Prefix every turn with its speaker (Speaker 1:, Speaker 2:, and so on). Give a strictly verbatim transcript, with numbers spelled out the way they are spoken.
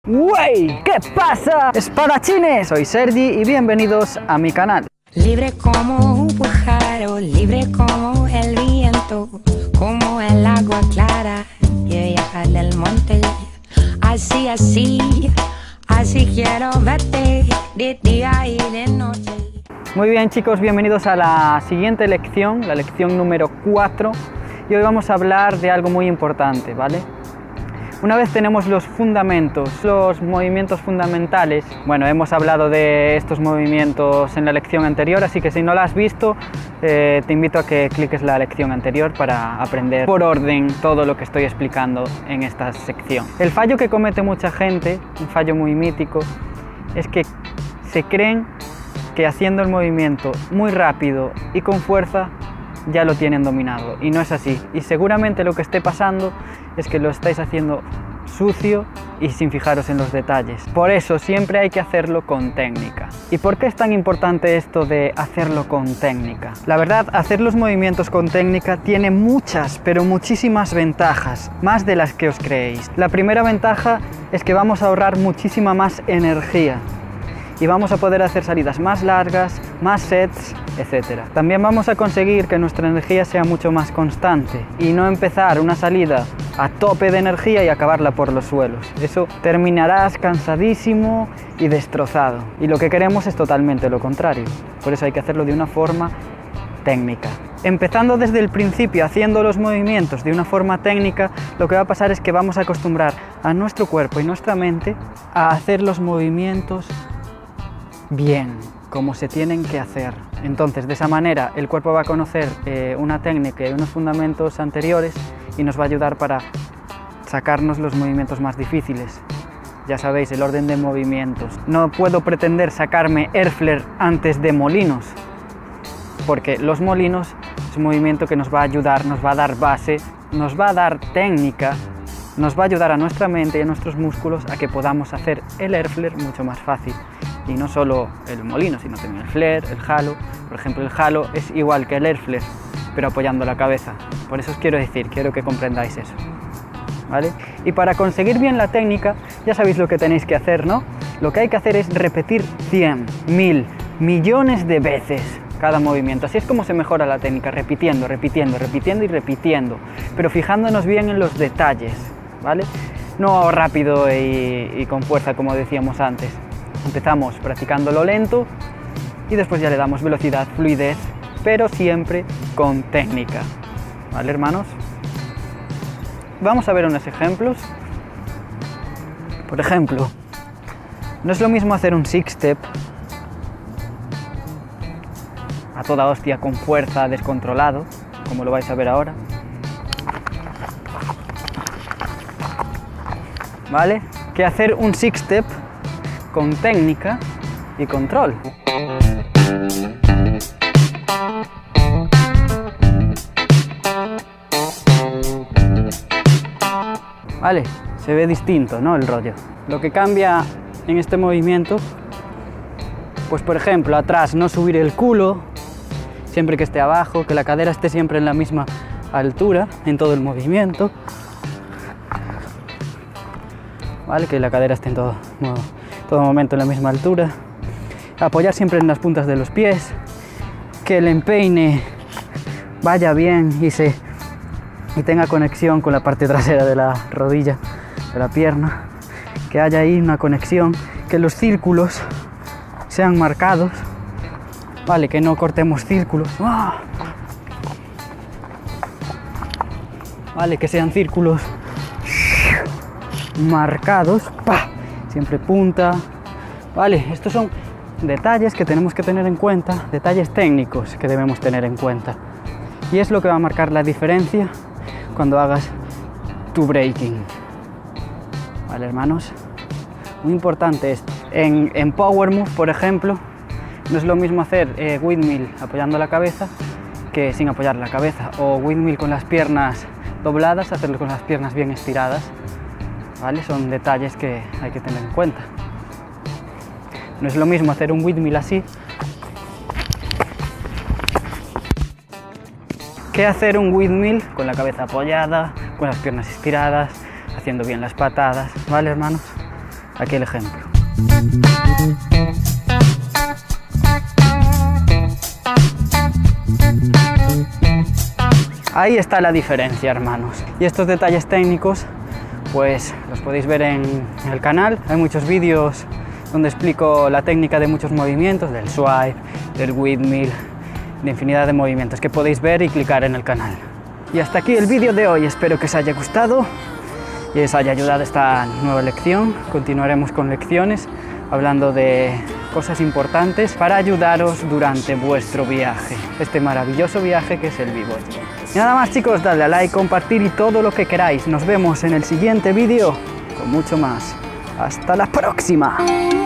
Speaker 1: ¡Wey! ¿Qué pasa, espadachines? Soy Sergi y bienvenidos a mi canal.
Speaker 2: Libre como un pájaro, libre como el viento, como el agua clara y ella del monte. Así, así, así quiero verte de día y de noche.
Speaker 1: Muy bien, chicos, bienvenidos a la siguiente lección, la lección número cuatro. Y hoy vamos a hablar de algo muy importante, ¿vale? Una vez tenemos los fundamentos, los movimientos fundamentales, bueno, hemos hablado de estos movimientos en la lección anterior, así que si no la has visto, eh, te invito a que cliques la lección anterior para aprender por orden todo lo que estoy explicando en esta sección. El fallo que comete mucha gente, un fallo muy mítico, es que se creen que haciendo el movimiento muy rápido y con fuerza ya lo tienen dominado, y no es así, y seguramente lo que esté pasando es que lo estáis haciendo sucio y sin fijaros en los detalles. Por eso siempre hay que hacerlo con técnica. ¿Y por qué es tan importante esto de hacerlo con técnica? La verdad, hacer los movimientos con técnica tiene muchas, pero muchísimas ventajas, más de las que os creéis. La primera ventaja es que vamos a ahorrar muchísima más energía y vamos a poder hacer salidas más largas, más sets, etcétera. También vamos a conseguir que nuestra energía sea mucho más constante y no empezar una salida a tope de energía y acabarla por los suelos. Eso terminarás cansadísimo y destrozado. Y lo que queremos es totalmente lo contrario. Por eso hay que hacerlo de una forma técnica. Empezando desde el principio, haciendo los movimientos de una forma técnica, lo que va a pasar es que vamos a acostumbrar a nuestro cuerpo y nuestra mente a hacer los movimientos bien, como se tienen que hacer. Entonces, de esa manera, el cuerpo va a conocer eh, una técnica y unos fundamentos anteriores y nos va a ayudar para sacarnos los movimientos más difíciles. Ya sabéis, el orden de movimientos. No puedo pretender sacarme Airflare antes de molinos, porque los molinos es un movimiento que nos va a ayudar, nos va a dar base, nos va a dar técnica, nos va a ayudar a nuestra mente y a nuestros músculos a que podamos hacer el Airflare mucho más fácil. Y no solo el molino, sino también el flare, el halo. Por ejemplo, el halo es igual que el Airflare, pero apoyando la cabeza. Por eso os quiero decir, quiero que comprendáis eso, ¿vale? Y para conseguir bien la técnica, ya sabéis lo que tenéis que hacer, ¿no? Lo que hay que hacer es repetir cien, mil, millones de veces cada movimiento. Así es como se mejora la técnica, repitiendo, repitiendo, repitiendo y repitiendo, pero fijándonos bien en los detalles, ¿vale? No rápido y, y con fuerza, como decíamos antes. Empezamos practicándolo lento y después ya le damos velocidad, fluidez, pero siempre con técnica, ¿vale, hermanos? Vamos a ver unos ejemplos. Por ejemplo, no es lo mismo hacer un six step a toda hostia, con fuerza, descontrolado, como lo vais a ver ahora, ¿vale? Que hacer un six step con técnica y control. Vale, se ve distinto, ¿no? El rollo. Lo que cambia en este movimiento, pues por ejemplo, atrás no subir el culo, siempre que esté abajo, que la cadera esté siempre en la misma altura en todo el movimiento. Vale, que la cadera esté en todo, no, todo momento en la misma altura. Apoyar siempre en las puntas de los pies, que el empeine vaya bien y, se, y tenga conexión con la parte trasera de la rodilla, de la pierna, que haya ahí una conexión, que los círculos sean marcados, vale, que no cortemos círculos, ¡ah! Vale, que sean círculos marcados, ¡pah! Siempre punta, vale, estos son detalles que tenemos que tener en cuenta, detalles técnicos que debemos tener en cuenta, y es lo que va a marcar la diferencia cuando hagas tu breaking, vale, hermanos, muy importante esto. En, en Power Move, por ejemplo, no es lo mismo hacer eh, windmill apoyando la cabeza que sin apoyar la cabeza, o windmill con las piernas dobladas, hacerlo con las piernas bien estiradas. ¿Vale? Son detalles que hay que tener en cuenta. No es lo mismo hacer un windmill así que hacer un windmill con la cabeza apoyada, con las piernas estiradas, haciendo bien las patadas, ¿vale, hermanos? Aquí el ejemplo. Ahí está la diferencia, hermanos. Y estos detalles técnicos, pues los podéis ver en el canal. Hay muchos vídeos donde explico la técnica de muchos movimientos, del swipe, del windmill, de infinidad de movimientos que podéis ver y clicar en el canal. Y hasta aquí el vídeo de hoy. Espero que os haya gustado y os haya ayudado esta nueva lección. Continuaremos con lecciones hablando de cosas importantes para ayudaros durante vuestro viaje, este maravilloso viaje que es el b-board. Y nada más, chicos, dadle a like, compartir y todo lo que queráis. Nos vemos en el siguiente vídeo con mucho más. Hasta la próxima.